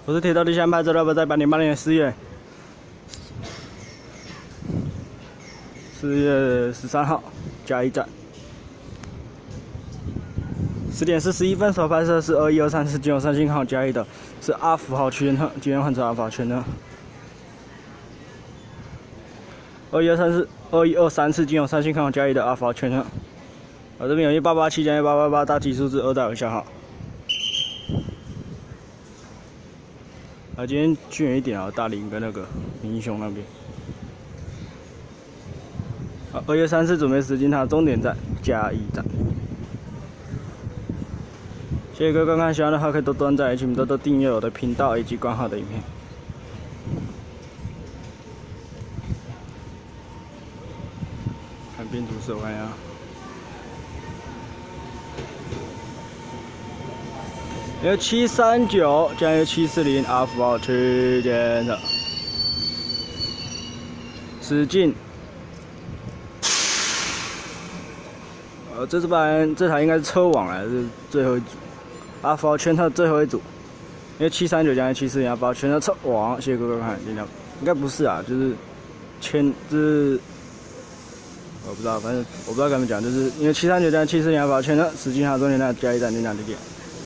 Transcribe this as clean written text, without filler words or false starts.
我是铁道地下派，这老板在808年4月13号嘉义站10点41分所拍摄是21234金融三星号嘉义的，是阿福号区间车，今天换成阿福号圈车。21234金融三星号嘉义的阿福号圈车。这边有1887加1888大吉数字2代有效号。今天去远一点啊，大林跟那个民雄那边。2月34准备驶进它终点站嘉义站。谢谢各位观看，喜欢的话可以多多按赞，请多多订阅我的频道以及关好的影片。看变速色，我看一下。有739加有740阿福号区间车，驶进。这台应该是车网来，是最后一组，阿福号圈车最后一组，因为739加740阿福号圈车车网，谢谢各位看，尽量应该不是啊，就是就是我不知道，反正我不知道该怎么讲，就是因为739加740阿福号圈车驶进它终点站嘉义站，就这样。